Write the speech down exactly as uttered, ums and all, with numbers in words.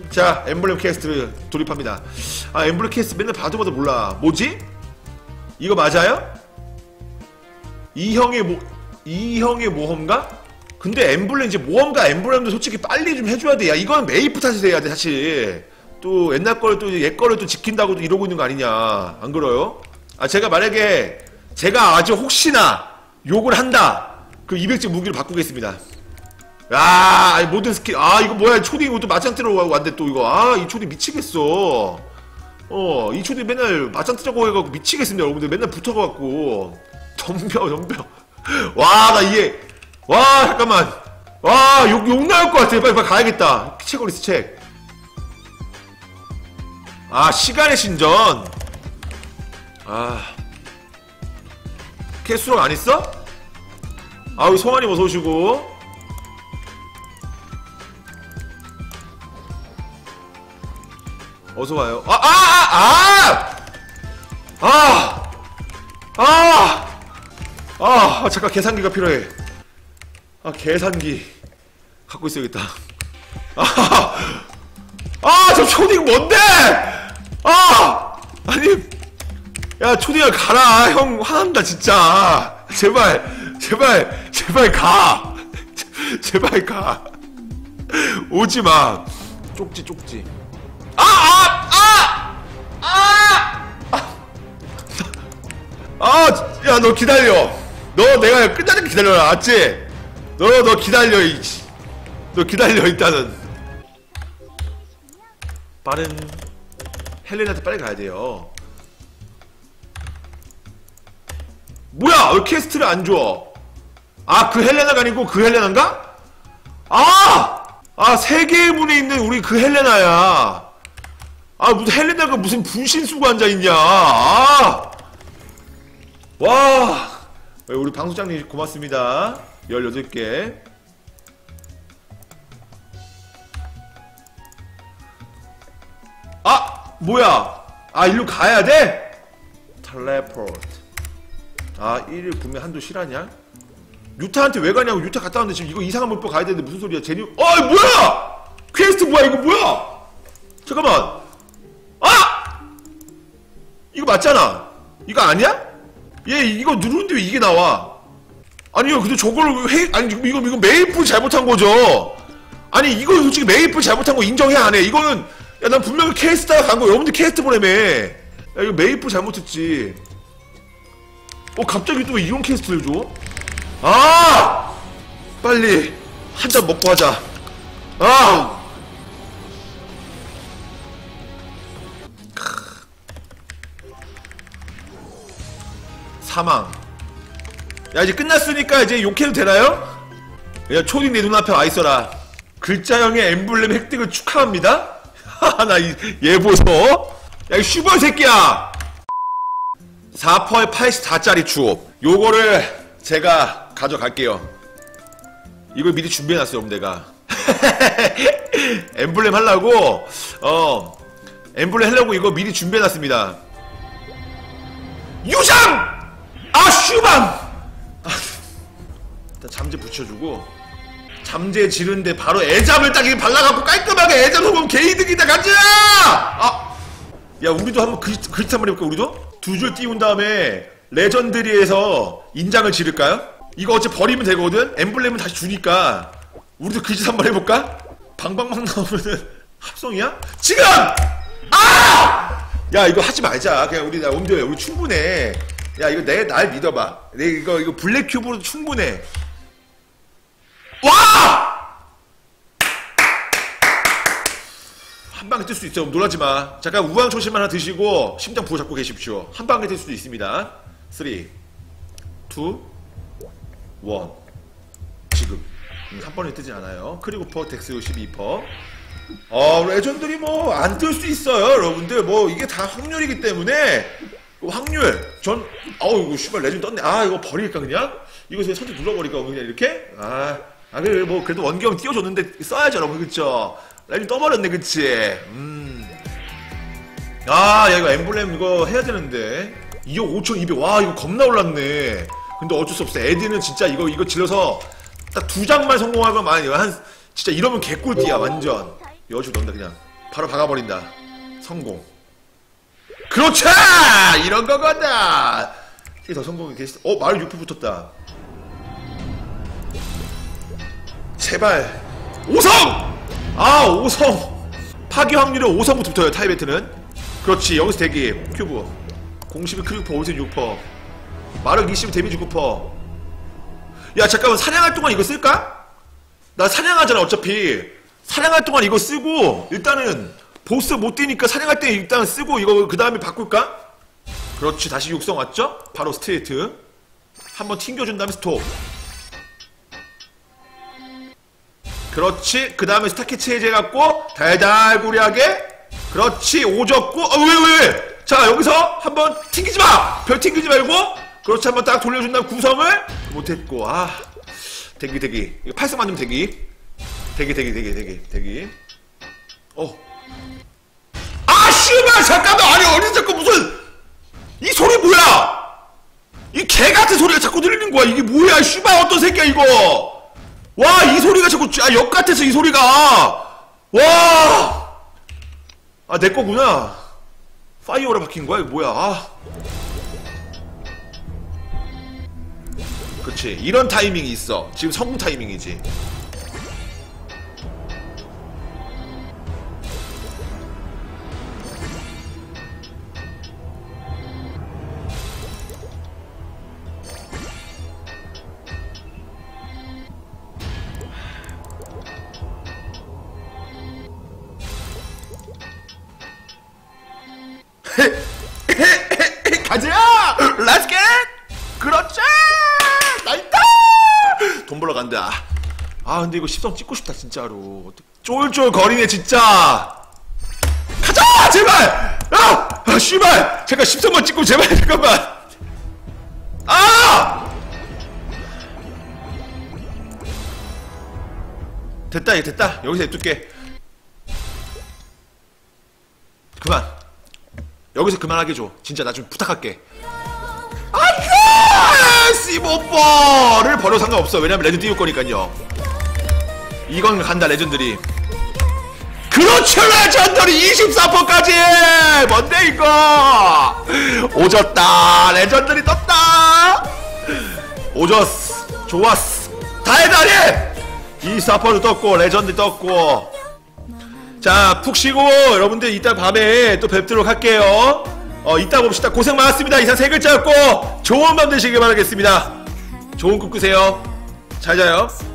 자, 엠블렘 퀘스트 돌입합니다. 아, 엠블렘 퀘스트 맨날 봐도 봐도 몰라. 뭐지? 이거 맞아요? 이형의 모, 이형의 모험가? 근데 엠블렘 이제 모험가 엠블렘도 솔직히 빨리 좀 해줘야 돼. 야, 이건 메이프 탓을 해야 돼, 사실. 또 옛날 거를 또 옛 거를 또 지킨다고 또 이러고 있는 거 아니냐. 안 그래요? 아, 제가 만약에 제가 아주 혹시나 욕을 한다. 그 이백 지 무기를 바꾸겠습니다. 야, 아니, 모든 스킬. 아, 이거 뭐야. 초딩 이것도 맞짱 뜨러 왔는데 또 이거. 아, 이 초딩 미치겠어. 어, 이 초딩 맨날 맞짱 뜨자고 해갖고 미치겠습니다. 여러분들 맨날 붙어갖고. 덤벼, 덤벼. 와, 나 이게. 와, 잠깐만. 와, 욕, 욕 나올 것 같아. 빨리, 빨리 가야겠다. 체크리스트 책. 아, 시간의 신전. 아. 캐수록 안 있어? 아우, 송환님 어서오시고. 어서와요. 아, 아, 아! 아! 아! 아! 아, 잠깐 계산기가 필요해. 아, 계산기 갖고 있어야겠다. 아! 아, 저 초딩 뭔데? 아! 아니, 야, 초딩아 가라. 형 화난다 진짜. 제발, 제발, 제발 가. 제발 가. 오지 마. 쪽지, 쪽지. 아! 아! 아! 아! 아! 야, 너 기다려. 너 내가 끝나는 기다려라. 알았지? 너, 너 기다려. 이. 너 기다려 일단은. 빠른 헬렌한테 빨리 가야 돼요. 뭐야? 왜 퀘스트를 안 줘? 아, 그 헬레나가 아니고 그 헬레나인가? 아! 아, 세계의 문에 있는 우리 그 헬레나야. 아, 무슨 헬레나가 무슨 분신 쓰고 앉아있냐. 아! 와! 우리 방수장님 고맙습니다. 열여덟 개. 아! 뭐야? 아, 일로 가야 돼? 텔레포트. 아, 일일 구매 한도 실하냐? 유타한테 왜 가냐고. 유타 갔다 왔는데 지금 이거 이상한 물법 가야 되는데 무슨 소리야. 제니. 어이, 뭐야! 퀘스트 뭐야, 이거 뭐야! 잠깐만. 아! 이거 맞잖아. 이거 아니야? 얘 이거 누르는데 왜 이게 나와? 아니요, 근데 저걸 해, 아니, 이거, 이거 메이플 잘못한 거죠? 아니, 이거 솔직히 메이플 잘못한 거 인정해, 안 해? 이거는, 야, 난 분명히 캐스트가 간 거, 여러분들 캐스트 보내매. 야, 이거 메이플 잘못했지. 어, 갑자기 또 왜 이런 캐스트를 줘? 아! 빨리, 한 잔 먹고 하자. 아! 사망. 야, 이제 끝났으니까 이제 욕해도 되나요? 야, 초딩 내 눈앞에 와있어라. 글자형의 엠블렘 획득을 축하합니다. 하하, 나 이 얘 보소. 야, 이 슈퍼 새끼야. 사 퍼센트 팔십사 짜리 추업. 요거를 제가 가져갈게요. 이걸 미리 준비해놨어요, 여러분. 내가 엠블렘 하려고 어 엠블렘 하려고 이거 미리 준비해놨습니다. 유장! 아, 슈방! 아, 일단 잠재 붙여주고, 잠재 지른데 바로 애잠을 딱 발라갖고 깔끔하게 애잠 먹으면 개이득이다. 가자! 아! 야, 우리도 한번 그리트, 그리트 한번 해볼까, 우리도? 두 줄 띄운 다음에 레전드리에서 인장을 지를까요? 이거 어차피 버리면 되거든? 엠블렘은 다시 주니까 우리도 그짓 한번 해볼까? 방방방 나오면은 합성이야? 지금! 아! 야, 이거 하지 말자. 그냥 우리, 나 옴드야. 우리 충분해. 야, 이거 내, 날 믿어봐. 내 이거, 이거 블랙 큐브로 충분해. 와! 한 방에 뜰 수 있어. 놀라지 마. 잠깐 우황초심 하나 드시고 심장 부여잡고 계십시오. 한 방에 뜰 수도 있습니다. 삼, 이, 일. 지금. 음, 한 번에 뜨진 않아요. 크리고퍼 덱스 십이 퍼센트. 어, 레전드리 뭐 안 뜰 수 있어요, 여러분들. 뭐 이게 다 확률이기 때문에 확률. 전 아우, 이거 씨발 레전드 떴네. 아, 이거 버릴까 그냥? 이거 그냥 선택 눌러버릴까 그냥 이렇게? 아, 아 그래 뭐 그래도 원경 띄워줬는데 써야죠, 여러분. 그쵸? 레전드 떠버렸네, 그치? 음. 아, 야, 이거 엠블렘 이거 해야 되는데. 이억 오천이백. 와, 이거 겁나 올랐네. 근데 어쩔 수 없어. 에드는 진짜 이거 이거 질러서 딱 두 장만 성공하면 많이 한 진짜 이러면 개꿀띠야 완전. 여주 넣는다 그냥. 바로 박아버린다. 성공. 그렇지! 이런 거거든! 이게 더 성공이 됐어. 어, 마을 육 퍼 붙었다. 제발. 오 성! 아, 오 성! 파괴 확률은 오 성부터 붙어요, 타이베트는. 그렇지, 여기서 대기. 큐브. 공십이 크리프 퍼, 오십 육 퍼. 마력 이십 데미지 구 퍼. 야, 잠깐만, 사냥할 동안 이거 쓸까? 나 사냥하잖아, 어차피. 사냥할 동안 이거 쓰고, 일단은, 보스 못 뛰니까 사냥할 때 일단 쓰고, 이거 그 다음에 바꿀까? 그렇지, 다시 육성 왔죠? 바로 스트레이트. 한번 튕겨준 다음에 스톱. 그렇지, 그 다음에 스타캐치 해제해갖고, 달달구리하게. 그렇지, 오졌고, 아, 왜, 왜, 왜? 자, 여기서 한번 튕기지 마! 별 튕기지 말고, 그렇지, 한번 딱 돌려준 다음 구성을 못했고, 아. 대기, 대기. 이거 팔성 만들면 대기. 대기, 대기, 대기, 대기, 대기. 어. 아, 씨발! 잠깐만! 아니, 어디서 자꾸 무슨! 이 소리 뭐야! 이 개 같은 소리가 자꾸 들리는 거야! 이게 뭐야! 씨발! 어떤 새끼야, 이거! 와, 이 소리가 자꾸, 아, 역 같아서 이 소리가! 와! 아, 내 거구나. 파이어로 바뀐 거야? 이거 뭐야? 아. 그치. 이런 타이밍이 있어. 지금 성공 타이밍이지. 가자! 렛츠 겟! 그렇지! 나있다! 돈 벌러 간다. 아, 근데 이거 십성 찍고 싶다, 진짜로. 쫄쫄 거리네, 진짜! 가자! 제발! 아! 아, 씨발! 잠깐 십성만 찍고, 제발, 잠깐만! 아! 됐다, 얘 됐다. 여기서 냅둘게. 그만. 여기서 그만하게 줘. 진짜 나 좀 부탁할게. 안돼! 씨모퍼를 버려 상관없어. 왜냐면 레전드 띄울 거니까요. 이건 간다, 레전드리. 그렇죠, 레전드리 이십사 퍼까지! 뭔데 이거! 오졌다. 레전드리 떴다. 오졌어. 좋았어. 달달해! 이십사 퍼도 떴고 레전드 떴고. 자, 푹 쉬고 여러분들 이따 밤에 또 뵙도록 할게요. 어, 이따 봅시다. 고생 많았습니다. 이상 세 글자였고 좋은 밤 되시길 바라겠습니다. 좋은 꿈 꾸세요. 잘 자요.